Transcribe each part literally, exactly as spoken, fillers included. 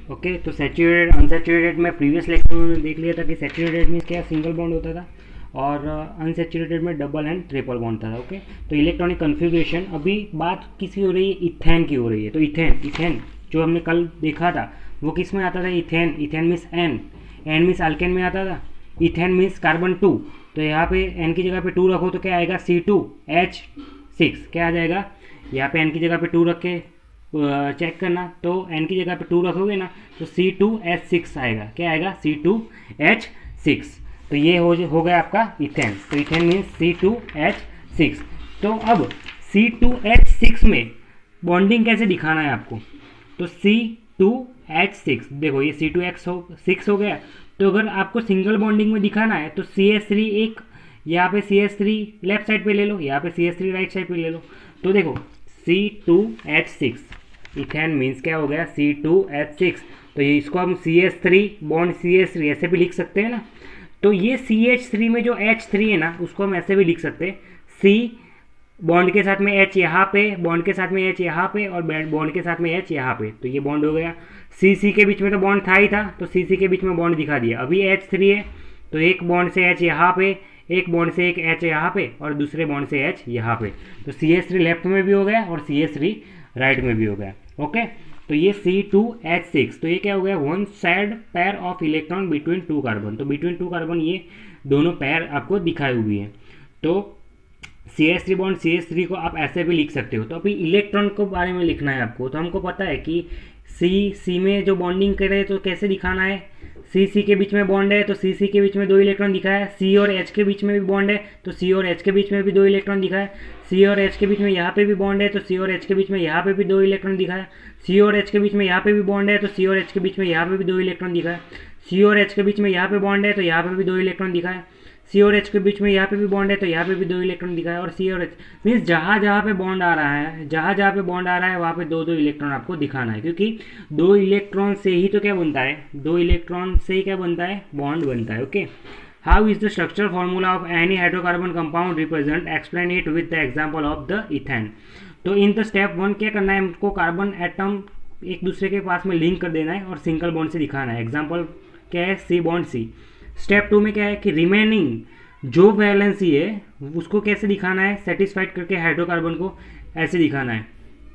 Okay, तो saturated unsaturated में previous lecture में देख लिया था कि सैचुरेटेड में क्या सिंगल बॉन्ड होता था और अनसैचुरेटेड में डबल एंड ट्रिपल बॉन्ड था। ओके, तो इलेक्ट्रॉनिक कन्फिग्रेशन, अभी बात किसकी हो रही है, इथेन की हो रही है। तो इथेन इथेन जो हमने कल देखा था वो किस में आता था, ethane. Ethane means ane, ane means alkane में आता था। इथेन मीन्स कार्बन टू, तो यहाँ पे एन की जगह पे टू रखो तो क्या आएगा, सी टू एच सिक्स। क्या आ जाएगा, यहाँ पे एन की जगह पे टू रख के चेक करना, तो एन की जगह पे टू रखोगे ना तो सी टू एच सिक्स आएगा। क्या आएगा, सी टू एच सिक्स। तो ये हो हो गया आपका इथेन। तो ethane means C two H six. तो अब सी टू एच सिक्स में बॉन्डिंग कैसे दिखाना है आपको, तो सी टू एच सिक्स, देखो ये सी टू एक्स हो सिक्स हो गया। तो अगर आपको सिंगल बॉन्डिंग में दिखाना है तो सी एच थ्री एक, यहाँ पे C H three left side पे ले लो, यहाँ पे C H three right side पे ले लो। तो देखो C two H six, ethane means क्या हो गया, सी टू एच सिक्स। तो ये इसको हम C H three bond C H three ऐसे भी लिख सकते हैं ना। तो ये सी एच थ्री में जो एच थ्री है ना उसको हम ऐसे भी लिख सकते हैं, सी बॉन्ड के साथ में एच यहाँ पे, बॉन्ड के साथ में एच यहाँ पे और बॉन्ड के साथ में एच यहाँ पे। तो ये बॉन्ड हो गया। सी सी के बीच में तो बॉन्ड था ही था, तो सी सी के बीच में बॉन्ड दिखा दिया। अभी एच थ्री है तो एक बॉन्ड से एच यहाँ पे, एक बॉन्ड से एक एच यहाँ पे और दूसरे बॉन्ड से एच यहाँ पे। तो सी एच थ्री लेफ्ट में भी हो गया और सी एच थ्री राइट में भी हो गया। ओके, तो ये सी टू एच सिक्स, तो ये क्या हो गया, one side pair of electron between two carbon. तो बिटवीन टू कार्बन ये दोनों पेयर आपको दिखाई हुई हैं। तो C H three bond C H three को आप ऐसे भी लिख सकते हो। तो अभी इलेक्ट्रॉन को बारे में लिखना है आपको। तो हमको पता है कि सी सी में जो बॉन्डिंग करे तो कैसे दिखाना है, सी सी के बीच में बॉन्ड है तो सी सी के बीच में दो इलेक्ट्रॉन दिखा है। सी और एच के बीच में भी बॉन्ड है तो सी और एच के बीच में भी दो इलेक्ट्रॉन दिखा है। सी और एच के बीच में यहाँ पे भी बॉन्ड है तो सी और एच के बीच में यहाँ पे भी दो इलेक्ट्रॉन दिखा है। सी और एच के बीच में यहाँ पे भी बॉन्ड है तो सी और एच के बीच में यहाँ पे भी दो इलेक्ट्रॉन दिखा है। सी और एच के बीच में यहाँ पे बॉन्ड है तो यहाँ पे भी दो इलेक्ट्रॉन दिखा है। सी और एच के बीच में यहाँ पे भी बॉन्ड है तो यहाँ पे भी दो इलेक्ट्रॉन दिखा है। और सी और एच मीन्स जहाँ जहाँ पे बॉन्ड आ रहा है, जहाँ जहाँ पे बॉन्ड आ रहा है वहाँ पे दो दो इलेक्ट्रॉन आपको दिखाना है, क्योंकि दो इलेक्ट्रॉन से ही तो क्या बनता है, दो इलेक्ट्रॉन से ही क्या बनता है, बॉन्ड बनता है। Okay, how is the structure formula of any hydrocarbon compound represent, explain it with the example of the ethane. तो इन द स्टेप वन क्या करना है, हमको कार्बन एटम एक दूसरे के पास में लिंक कर देना है और सिंगल बॉन्ड से दिखाना है। एग्जाम्पल क्या है, C bond C. Step two में क्या है कि रिमेनिंग जो वैलेंसी है उसको कैसे दिखाना है, सेटिस्फाइड करके हाइड्रोकार्बन को ऐसे दिखाना है।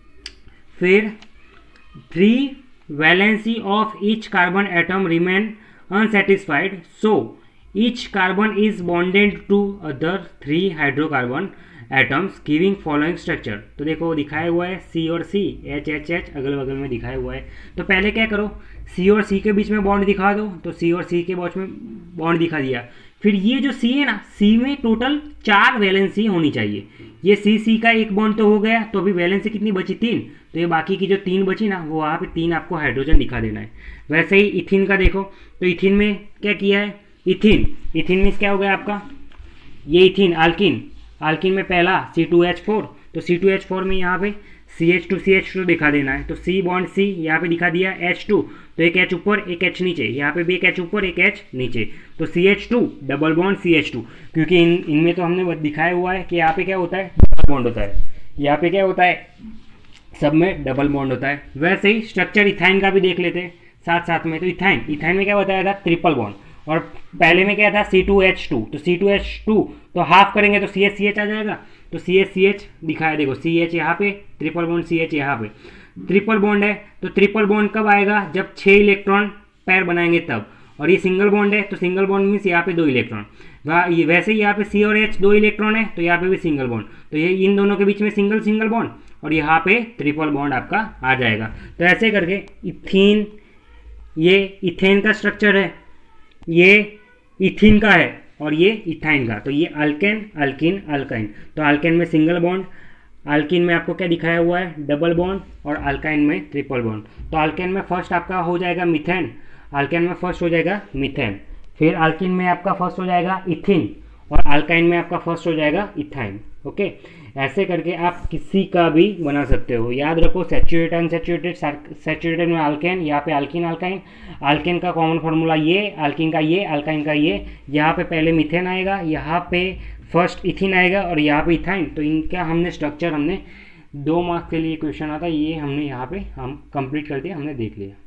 फिर three valency of each carbon atom remain unsatisfied, so each carbon is bonded to other three hydrocarbon atoms giving following structure. तो देखो दिखाया हुआ है सी और सी, एच एच एच अगल बगल में दिखाया हुआ है। तो पहले क्या करो, सी और सी के बीच में बॉन्ड दिखा दो। तो सी और सी के बीच में बॉन्ड दिखा दिया। फिर ये जो सी है ना, सी में टोटल चार वैलेंसी होनी चाहिए। ये सी सी का एक बॉन्ड तो हो गया, तो अभी वैलेंसी कितनी बची, तीन। तो ये बाकी की जो तीन बची ना वो वहाँ पे तीन आपको हाइड्रोजन दिखा देना है। वैसे ही इथिन का देखो, तो इथिन में क्या किया है, इथिन इथिन मीन्स क्या हो गया आपका, ये इथिन आल्किन, आल्किन में पहला सी टू एच फोर। तो सी टू एच फोर में यहाँ पे C H two C H two दिखा देना है। तो सी बॉन्ड सी यहाँ पे दिखा दिया एच टू, तो एक एच ऊपर एक एच नीचे, यहाँ पे भी एक एच ऊपर एक एच नीचे। तो C H two double bond C H two, क्योंकि इन इनमें तो हमने दिखाया हुआ है कि यहाँ पे क्या होता है, डबल बॉन्ड होता है। यहाँ पे क्या होता है, सब में डबल बॉन्ड होता है। वैसे ही स्ट्रक्चर इथाइन का भी देख लेते हैं साथ साथ में। तो इथाइन इथाइन में क्या बताया था, ट्रिपल बॉन्ड। और पहले में क्या था, सी टू एच टू। तो सी टू एच टू तो हाफ करेंगे तो सी एच सी एच आ जाएगा। तो सी एच सी एच दिखाया, देखो सी एच यहाँ पे, ट्रिपल बॉन्ड सी एच यहाँ पे। ट्रिपल बॉन्ड है तो ट्रिपल बॉन्ड कब आएगा, जब छः इलेक्ट्रॉन पैर बनाएंगे तब। और ये सिंगल बॉन्ड है तो सिंगल बॉन्ड मीन्स यहाँ पे दो इलेक्ट्रॉन। वैसे ही यहाँ पे सी और एच दो इलेक्ट्रॉन है तो यहाँ पे भी सिंगल बॉन्ड। तो ये इन दोनों के बीच में सिंगल सिंगल बॉन्ड और यहाँ पे ट्रिपल बॉन्ड आपका आ जाएगा। तो ऐसे करके इथीन, ये इथेन का स्ट्रक्चर है, ये इथिन का है और ये इथाइन का। तो ये अल्केन अल्किन अल्काइन। तो अल्केन में सिंगल बॉन्ड, अल्किन में आपको क्या दिखाया हुआ है, डबल बॉन्ड, और अल्काइन में ट्रिपल बॉन्ड। तो अल्केन में फर्स्ट आपका हो जाएगा मीथेन, अल्केन में फर्स्ट हो जाएगा मीथेन। फिर अल्किन में आपका फर्स्ट हो जाएगा इथिन और अल्काइन में आपका फर्स्ट हो जाएगा इथाइन। ओके, ऐसे करके आप किसी का भी बना सकते हो। याद रखो सैचुरेटेड अनसैचुरेटेड, सैचुरेटेड में अल्केन, यहाँ पे अल्किन अल्काइन, अल्केन का कॉमन फार्मूला ये, अल्किन का ये, अल्काइन का ये। यहाँ पे पहले मीथेन आएगा, यहाँ पे फर्स्ट इथिन आएगा और यहाँ पे इथाइन। तो इनका हमने स्ट्रक्चर, हमने दो मार्क्स के लिए क्वेश्चन आता है, ये हमने यहाँ पे हम कंप्लीट कर दिया, हमने देख लिया।